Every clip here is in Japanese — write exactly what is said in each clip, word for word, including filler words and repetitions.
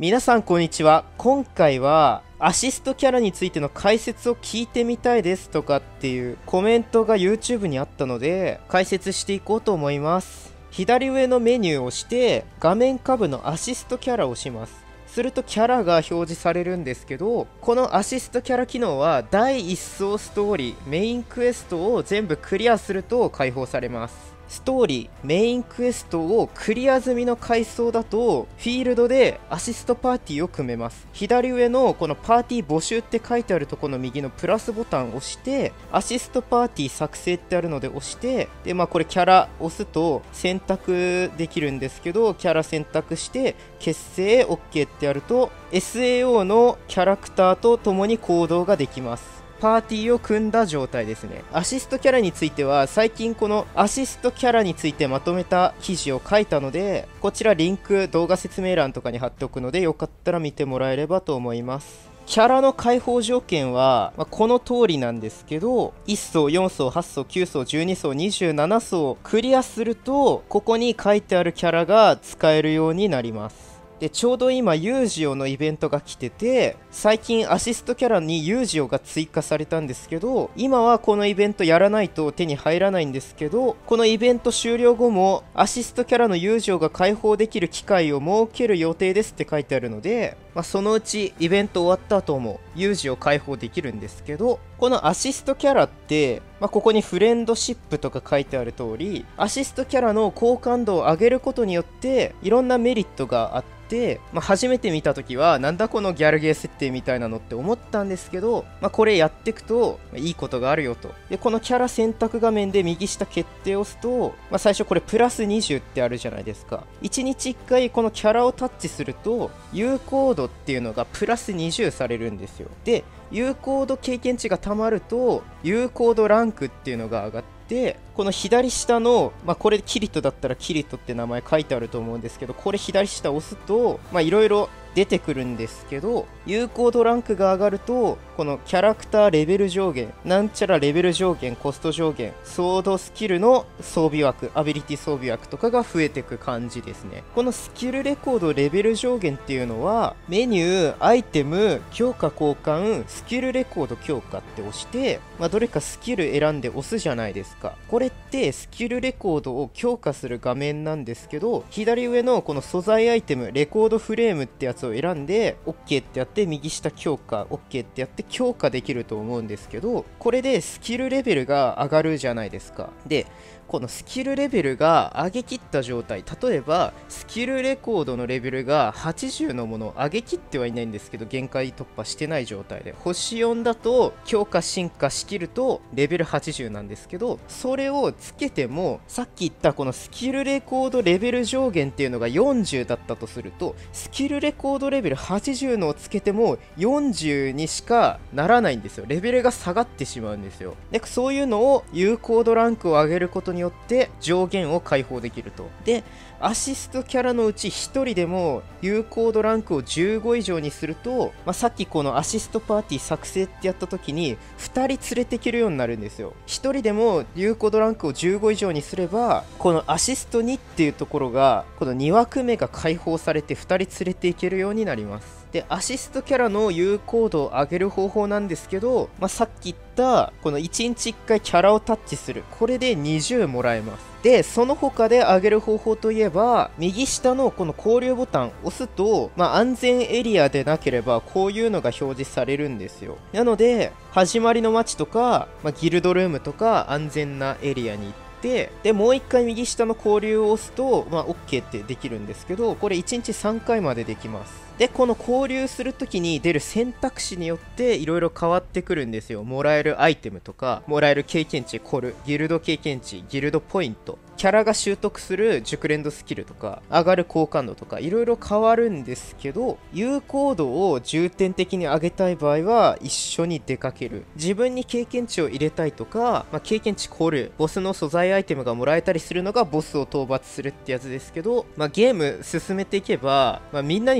皆さんこんにちは。今回はアシストキャラについての解説を聞いてみたいですとかっていうコメントが YouTube にあったので解説していこうと思います。左上のメニューを押して画面下部のアシストキャラを押します。するとキャラが表示されるんですけど、このアシストキャラ機能はだいいっ層ストーリー、メインクエストを全部クリアすると解放されます。ストーリー、メインクエストをクリア済みの階層だとフィールドでアシストパーティーを組めます。左上のこのパーティー募集って書いてあるところの右のプラスボタンを押してアシストパーティー作成ってあるので押して、でまあこれキャラ押すと選択できるんですけど、キャラ選択して結成 OK ってやると エスエーオー のキャラクターと共に行動ができます。パーティーを組んだ状態ですね。アシストキャラについては最近このアシストキャラについてまとめた記事を書いたので、こちらリンク動画説明欄とかに貼っておくのでよかったら見てもらえればと思います。キャラの解放条件は、まあ、この通りなんですけど、いっ層、よん層、はち層、きゅう層、じゅうに層、にじゅうなな層クリアするとここに書いてあるキャラが使えるようになります。でちょうど今ユージオのイベントが来てて、最近アシストキャラにユージオが追加されたんですけど、今はこのイベントやらないと手に入らないんですけど、このイベント終了後もアシストキャラのユージオが解放できる機会を設ける予定ですって書いてあるので、まあ、そのうちイベント終わった後もユージオ解放できるんですけど、このアシストキャラって、まあ、ここにフレンドシップとか書いてある通り、アシストキャラの好感度を上げることによっていろんなメリットがあって、まあ、初めて見た時はなんだこのギャルゲー設定みたいなのって思ったんですけど、まあ、これやっていくといいことがあるよと。でこのキャラ選択画面で右下決定を押すと、まあ、最初これプラスにじゅうってあるじゃないですか。いちにちいっかいこのキャラをタッチすると有効度っていうのがプラスにじゅうされるんですよ。で有効度経験値がたまると有効度ランクっていうのが上がって、この左下の、まあ、これキリトだったらキリトって名前書いてあると思うんですけど、これ左下押すといろいろ出てくるんですけど、有効度ランクが上がるとこのキャラクターレベル上限、なんちゃらレベル上限、コスト上限、ソードスキルの装備枠、アビリティ装備枠とかが増えていく感じですね。このスキルレコードレベル上限っていうのはメニュー、アイテム、強化交換、スキルレコード強化って押して、まあ、どれかスキル選んで押すじゃないですか。これってスキルレコードを強化する画面なんですけど、左上のこの素材アイテムレコードフレームってやつを選んで OK ってやって、右下強化 OK ってやって強化できると思うんですけど、これでスキルレベルが上がるじゃないですか。でこのスキルレベルが上げきった状態、例えばスキルレコードのレベルがはちじゅうのものを上げきってはいないんですけど、限界突破してない状態で星よんだと強化進化しきるとレベルはちじゅうなんですけど、それをつけてもさっき言ったこのスキルレコードレベル上限っていうのがよんじゅうだったとすると、スキルレコードレベルはちじゅうのをつけてもよんじゅうにしかならないんですよ。レベルが下がってしまうんですよ。でそういうのを有効度ランクを上げることによって上限を解放できると。でアシストキャラのうちひとりでも有効度ランクをじゅうご以上にすると、まあ、さっきこのアシストパーティー作成ってやった時にふたり連れてけるようになるんですよ。ひとりでも有効度ランクをじゅうご以上にすれば、このアシストにっていうところがこのに枠目が解放されてふたり連れていけるようになります。でアシストキャラの有効度を上げる方法なんですけど、まあ、さっき言ったこのいちにちいっかいキャラをタッチする、これでにじゅうもらえます。でその他で上げる方法といえば、右下のこの交流ボタンを押すと、まあ、安全エリアでなければこういうのが表示されるんですよ。なので始まりの街とか、まあ、ギルドルームとか安全なエリアに行って、でもういっかい右下の交流を押すと、まあ、OK ってできるんですけど、これいちにちさんかいまでできます。でこの交流するときに出る選択肢によっていろいろ変わってくるんですよ。もらえるアイテムとか、もらえる経験値、コル、ギルド経験値、ギルドポイント、キャラが習得する熟練度スキルとか上がる好感度とかいろいろ変わるんですけど、有効度を重点的に上げたい場合は一緒に出かける、自分に経験値を入れたいとか、まあ、経験値コル、ボスの素材アイテムがもらえたりするのがボスを討伐するってやつですけど、まあ、ゲーム進めていけば、まあ、みんなにとってはかなり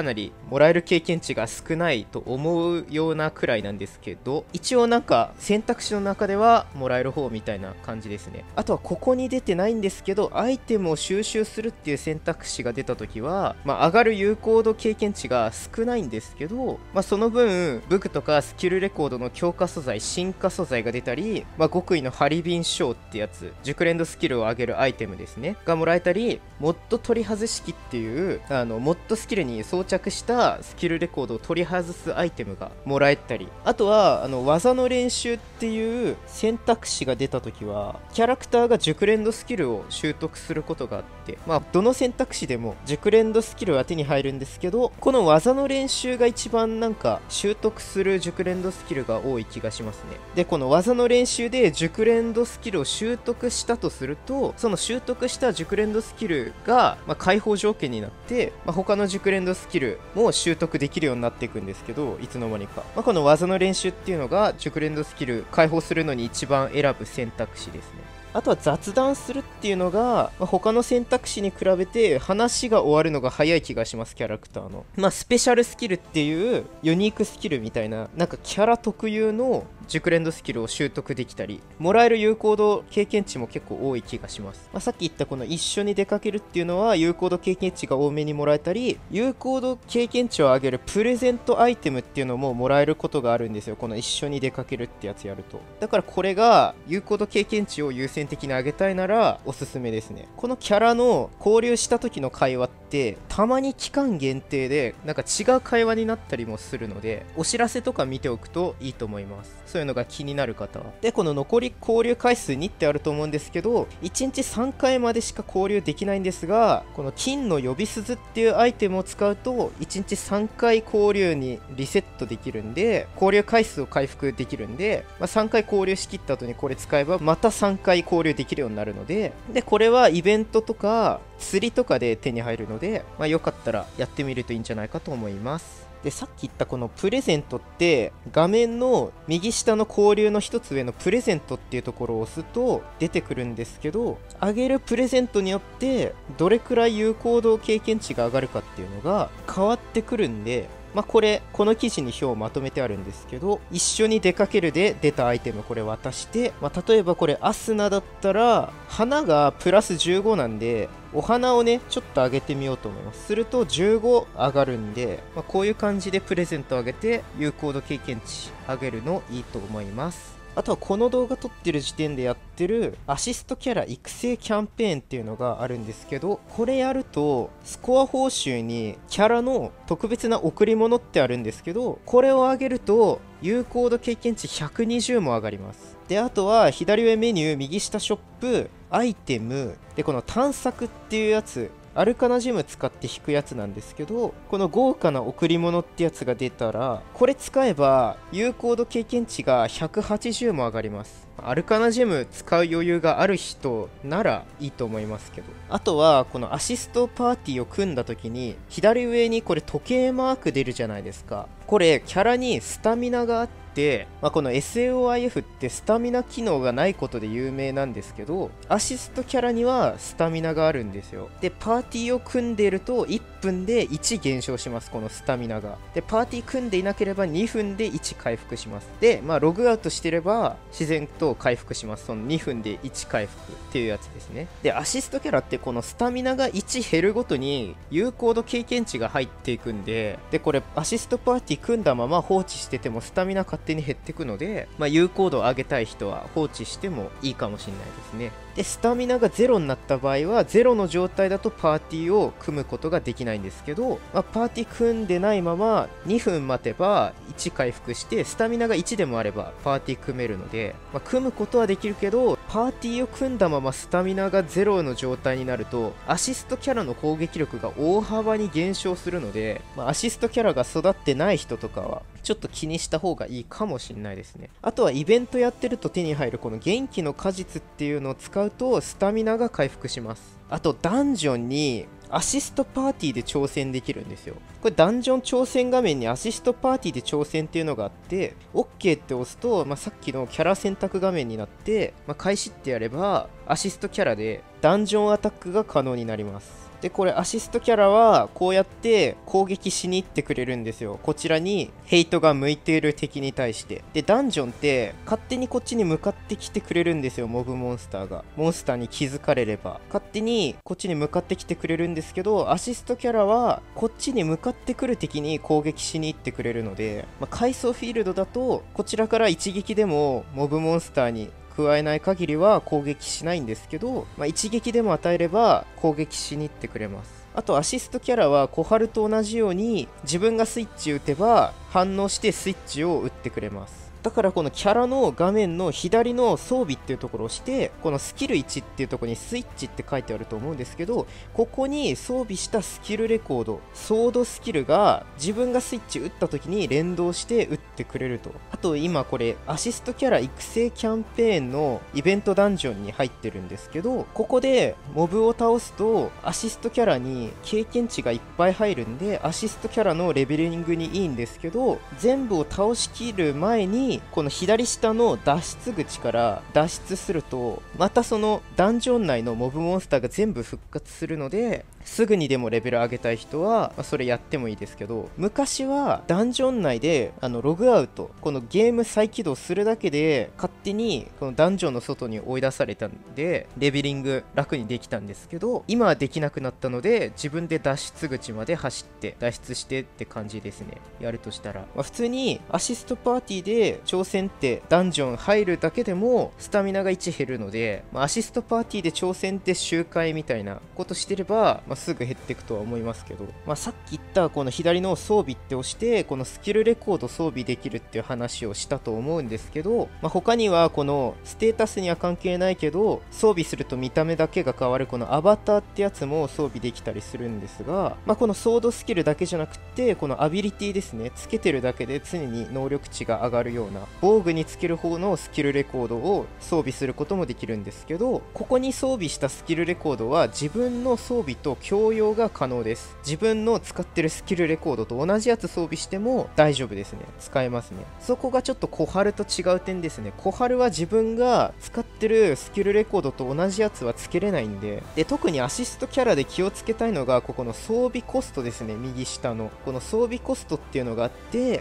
なりもらえる経験値が少ないと思うようなくらいなんですけど、一応なんか選択肢の中ではもらえる方みたいな感じですね。あとはここに出てないんですけど、アイテムを収集するっていう選択肢が出た時は、まあ、上がる有効度経験値が少ないんですけど、まあ、その分武具とかスキルレコードの強化素材、進化素材が出たり、まあ、極意のハリビンショーってやつ、熟練度スキルを上げるアイテムですねがもらえたり、モッド取り外し機っていうあのモッドスキルに装着したスキルレコードを取り外すアイテムがもらえたり、あとはあの技の練習っていう選択肢が出た時はキャラクターが熟練度スキルを習得することがあって、まあ、どの選択肢でも熟練度スキルは手に入るんですけど、この技の練習が一番なんか習得する熟練度スキルが多い気がしますね。でこの技の練習で熟練度スキルを習得したとすると、その習得した熟練度スキルが、まあ、解放条件になって、まあ、他の熟練度スキルも習得できるようになっていくんですけど、いつの間にか、まあ、この技の練習っていうのが熟練度スキル解放するのに一番選ぶ選択肢ですね。あとは雑談するっていうのが、まあ、他の選択肢に比べて話が終わるのが早い気がします。キャラクターの、まあ、スペシャルスキルっていうユニークスキルみたいな、なんかキャラ特有の熟練度スキルを習得できたり、もらえる有効度経験値も結構多い気がします。まあ、さっき言ったこの一緒に出かけるっていうのは有効度経験値が多めにもらえたり、有効度経験値を上げるプレゼントアイテムっていうのももらえることがあるんですよ。この一緒に出かけるってやつやると。だからこれが有効度経験値を優先的に上げたいならおすすめですね。このキャラの交流した時の会話ってたまに期間限定でなんか違う会話になったりもするので、お知らせとか見ておくといいと思います。そういうのが気になる方は。でこの残り交流回数にってあると思うんですけど、いちにちさんかいまでしか交流できないんですが、この金の呼び鈴っていうアイテムを使うといちにちさんかい交流にリセットできるんで、交流回数を回復できるんで、まあ、さんかい交流しきった後にこれ使えばまたさんかい交流できるようになるので、でこれはイベントとか釣りとかで手に入るので、まあ、よかったらやってみるといいんじゃないかと思います。でさっき言ったこのプレゼントって画面の右下の交流の一つ上のプレゼントっていうところを押すと出てくるんですけど、あげるプレゼントによってどれくらい有効度経験値が上がるかっていうのが変わってくるんで、まあこれこの記事に表をまとめてあるんですけど、一緒に出かけるで出たアイテムこれ渡して、まあ、例えばこれアスナだったら花がプラスじゅうごなんで、お花をねちょっと上げてみようと思います。するとじゅうご上がるんで、まあ、こういう感じでプレゼントを上げて有効度経験値上げるのいいと思います。あとはこの動画撮ってる時点でやってるアシストキャラ育成キャンペーンっていうのがあるんですけど、これやるとスコア報酬にキャラの特別な贈り物ってあるんですけど、これを上げると有効度経験値ひゃくにじゅうも上がります。であとは左上メニュー右下ショップアイテムでこの探索っていうやつ、アルカナジム使って引くやつなんですけど、この豪華な贈り物ってやつが出たらこれ使えば有効度経験値がひゃくはちじゅうも上がります。アルカナジム使う余裕がある人ならいいと思いますけど、あとはこのアシストパーティーを組んだ時に左上にこれ時計マーク出るじゃないですか。これキャラにスタミナがあって、まあ、この エスエーオーアイエフ ってスタミナ機能がないことで有名なんですけど、アシストキャラにはスタミナがあるんですよ。でパーティーを組んでいるといっぷんでいち減少します、このスタミナが。でパーティー組んでいなければにふんでいち回復します。でまあログアウトしてれば自然と回復します。そのにふんでいち回復っていうやつですね。でアシストキャラってこのスタミナがいち減るごとに有効度経験値が入っていくんで、でこれアシストパーティー組んだまま放置しててもスタミナ勝手に減っていくので、まあ、有効度を上げたい人は放置してもいいかもしれないですね。でスタミナがゼロになった場合はゼロの状態だとパーティーを組むことができないんですけど、まあ、パーティー組んでないままにふん待てばいち回復してスタミナがいちでもあればパーティー組めるので、まあ、組むことはできるけどパーティーを組んだままスタミナがゼロの状態になるとアシストキャラの攻撃力が大幅に減少するので、まあ、アシストキャラが育ってない人とかはちょっと気にした方がいいかもしれないですね。あとはイベントやってると手に入るこの元気の果実っていうのを使うとスタミナが回復します。あとダンジョンにアシストパーティーで挑戦できるんですよ。これダンジョン挑戦画面にアシストパーティーで挑戦っていうのがあって OK って押すと、まあ、さっきのキャラ選択画面になって、まあ、開始ってやればアシストキャラでダンジョンアタックが可能になります。 でこれアシストキャラはこうやって攻撃しに行ってくれるんですよ。こちらにヘイトが向いている敵に対して。でダンジョンって勝手にこっちに向かってきてくれるんですよ。モブモンスターがモンスターに気づかれれば勝手にこっちに向かってきてくれるんですけど、アシストキャラはこっちに向かってくる敵に攻撃しに行ってくれるので、まあ、階層フィールドだとこちらから一撃でもモブモンスターに加えない限りは攻撃しないんですけど、まあ、一撃でも与えれば攻撃しに行ってくれます。あとアシストキャラは小春と同じように自分がスイッチ打てば反応してスイッチを打ってくれます。だからこのキャラの画面の左の装備っていうところを押して、このスキルいちっていうところにスイッチって書いてあると思うんですけど、ここに装備したスキルレコード、ソードスキルが自分がスイッチ打った時に連動して打ってくれると。あと今これアシストキャラ育成キャンペーンのイベントダンジョンに入ってるんですけど、ここでモブを倒すとアシストキャラに経験値がいっぱい入るんで、アシストキャラのレベリングにいいんですけど、全部を倒しきる前にこの左下の脱出口から脱出するとまたそのダンジョン内のモブモンスターが全部復活するので、すぐにでもレベル上げたい人は、まあ、それやってもいいですけど、昔はダンジョン内であのログアウト、このゲーム再起動するだけで勝手にこのダンジョンの外に追い出されたんでレベリング楽にできたんですけど、今はできなくなったので自分で脱出口まで走って脱出してって感じですね。やるとしたら、まあ、普通にアシストパーティーで挑戦ってダンジョン入るだけでもスタミナがいち減るので、まあ、アシストパーティーで挑戦って周回みたいなことしてれば、まあ、すぐ減っていくとは思いますけど、まあ、さっき言ったこの左の装備って押してこのスキルレコード装備できるっていう話をしたと思うんですけど、まあ、他にはこのステータスには関係ないけど装備すると見た目だけが変わるこのアバターってやつも装備できたりするんですが、まあ、このソードスキルだけじゃなくてこのアビリティですね、つけてるだけで常に能力値が上がるような防具につける方のスキルレコードを装備することもできるんですけど、ここに装備したスキルレコードは自分の装備と共用が可能です。自分の使ってるスキルレコードと同じやつ装備しても大丈夫ですね。使えますね。そこがちょっと小春と違う点ですね。小春は自分が使ってるスキルレコードと同じやつはつけれないんで、で特にアシストキャラで気をつけたいのがここの装備コストですね。右下のこの装備コストっていうのがあって、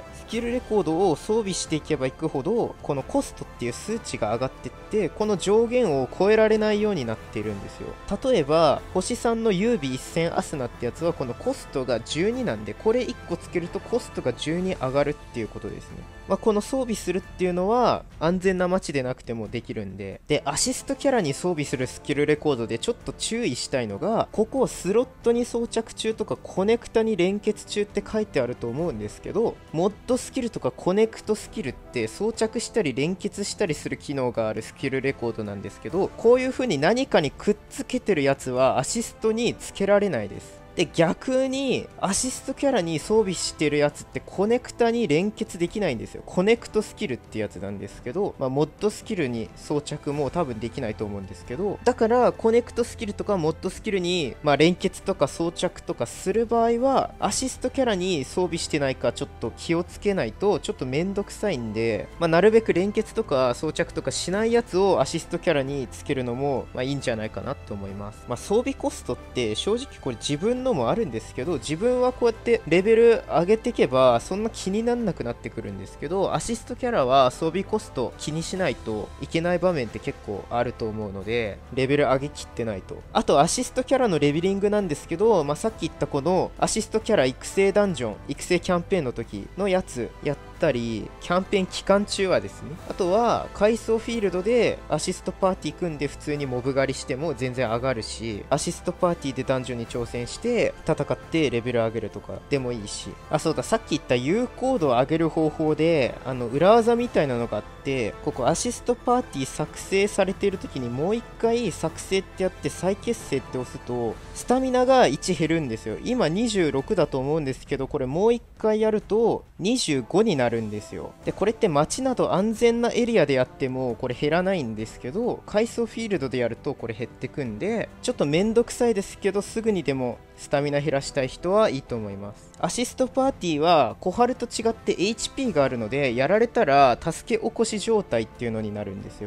スキルレコードを装備していけばいくほどこのコストっていう数値が上がっていって、この上限を超えられないようになっているんですよ。例えば星さんの優美一戦アスナってやつはこのコストがじゅうになんで、これいっこつけるとコストがじゅうに上がるっていうことですね。まあ、この装備するっていうのは安全な街でなくてもできるんで、でアシストキャラに装備するスキルレコードでちょっと注意したいのが、ここスロットに装着中とかコネクタに連結中って書いてあると思うんですけど、モッドスキルとかコネクトスキルって装着したり連結したりする機能があるスキルレコードなんですけど、こういう風に何かにくっつけてるやつはアシストにつけられないです。で逆にアシストキャラに装備してるやつってコネクタに連結できないんですよ。コネクトスキルってやつなんですけど、まあ、モッドスキルに装着も多分できないと思うんですけど、だからコネクトスキルとかモッドスキルに、まあ、連結とか装着とかする場合はアシストキャラに装備してないかちょっと気をつけないとちょっとめんどくさいんで、まあ、なるべく連結とか装着とかしないやつをアシストキャラにつけるのも、まあ、いいんじゃないかなと思います。まあ、装備コストって正直これ自分のもあるんですけど、自分はこうやってレベル上げていけばそんな気になんなくなってくるんですけど、アシストキャラは装備コスト気にしないといけない場面って結構あると思うので、レベル上げきってないと。あとアシストキャラのレベリングなんですけど、まあ、さっき言ったこのアシストキャラ育成ダンジョン育成キャンペーンの時のやつやったり、キャンペーン期間中はですね、あとは階層フィールドでアシストパーティー組んで普通にモブ狩りしても全然上がるし、アシストパーティーでダンジョンに挑戦して戦ってレベル上げるとかでもいいし、あそうだ、さっき言った有効度を上げる方法であの裏技みたいなのがあって、ここアシストパーティー作成されている時にもう一回作成ってやって再結成って押すとスタミナがいち減るんですよ。今にじゅうろくだと思うんですけど、これもう一回やるとにじゅうごになるんですよ。でこれって街など安全なエリアでやってもこれ減らないんですけど、階層フィールドでやるとこれ減ってくんで、ちょっとめんどくさいですけどすぐにでもスタミナ減らしたい人はいいと思います。アシストパーティーは小春と違って エイチピー があるので、やられたら助け起こし状態っていうのになるんですよ。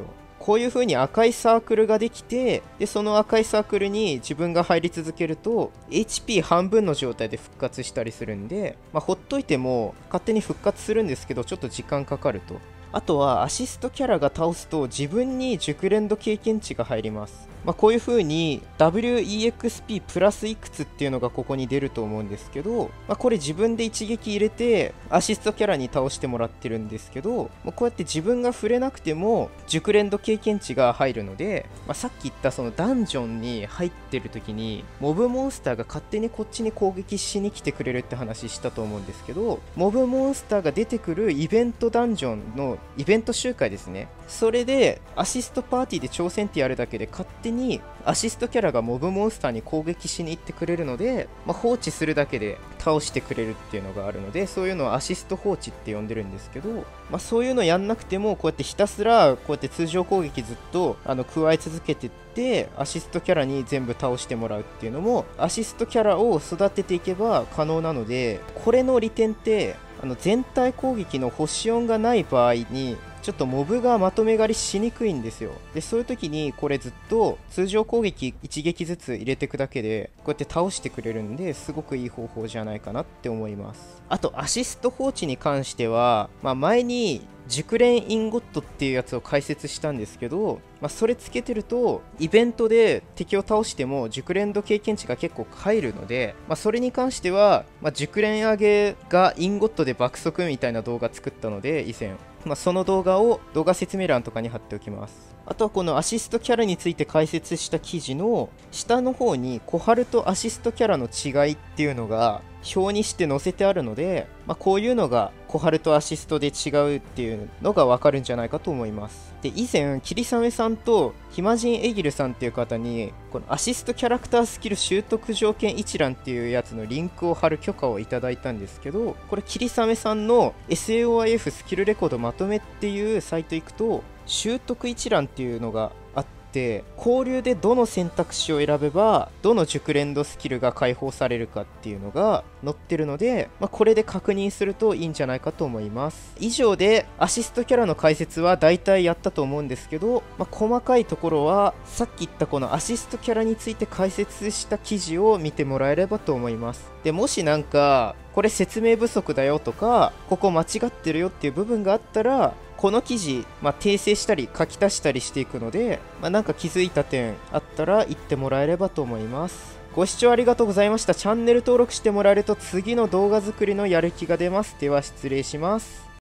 こういう風に赤いサークルができて、でその赤いサークルに自分が入り続けると エイチピー 半分の状態で復活したりするんで、まあ、ほっといても勝手に復活するんですけど、ちょっと時間かかると。あとはアシストキャラが倒すと自分に熟練度経験値が入ります。まあ、こういう風に ダブリューイーエックスピー プラスいくつっていうのがここに出ると思うんですけど、まあ、これ自分で一撃入れてアシストキャラに倒してもらってるんですけど、まあ、こうやって自分が触れなくても熟練度経験値が入るので、まあ、さっき言ったそのダンジョンに入ってる時にモブモンスターが勝手にこっちに攻撃しに来てくれるって話したと思うんですけど、モブモンスターが出てくるイベントダンジョンのイベント周回ですね、それでアシストパーティーで挑戦ってやるだけで勝手にアシストキャラがモブモンスターに攻撃しに行ってくれるので、まあ、放置するだけで倒してくれるっていうのがあるので、そういうのをアシスト放置って呼んでるんですけど、まあ、そういうのやんなくてもこうやってひたすらこうやって通常攻撃ずっとあの加え続けてってアシストキャラに全部倒してもらうっていうのもアシストキャラを育てていけば可能なので、これの利点ってあの全体攻撃の星よんがない場合にちょっとモブがまとめ狩りしにくいんですよ。でそういう時にこれずっと通常攻撃いち撃ずつ入れていくだけでこうやって倒してくれるんで、すごくいい方法じゃないかなって思います。あとアシスト放置に関しては、まあ、前に熟練インゴットっていうやつを解説したんですけど、まあ、それつけてるとイベントで敵を倒しても熟練度経験値が結構入るので、まあ、それに関しては、まあ、熟練上げがインゴットで爆速みたいな動画作ったので以前、まあ、その動画を動画説明欄とかに貼っておきます。あとはこのアシストキャラについて解説した記事の下の方に小春とアシストキャラの違いっていうのが表にして載せてあるので、まあ、こういうのが小春とアシストで違うっていうのがわかるんじゃないかと思います。で以前霧雨さんと暇人エギルさんっていう方にこのアシストキャラクタースキル習得条件一覧っていうやつのリンクを貼る許可をいただいたんですけど、これ霧雨さんの エスエーオーアイエフ スキルレコードまとめっていうサイト行くと習得一覧っていうのがあって、交流でどの選択肢を選べばどの熟練度スキルが解放されるかっていうのが載ってるので、まあ、これで確認するといいんじゃないかと思います。以上でアシストキャラの解説は大体やったと思うんですけど、まあ、細かいところはさっき言ったこのアシストキャラについて解説した記事を見てもらえればと思います。でもしなんかこれ説明不足だよとかここ間違ってるよっていう部分があったらこの記事、まあ、訂正したり書き足したりしていくので、まあ、なんか気づいた点あったら言ってもらえればと思います。ご視聴ありがとうございました。チャンネル登録してもらえると次の動画作りのやる気が出ます。では失礼します。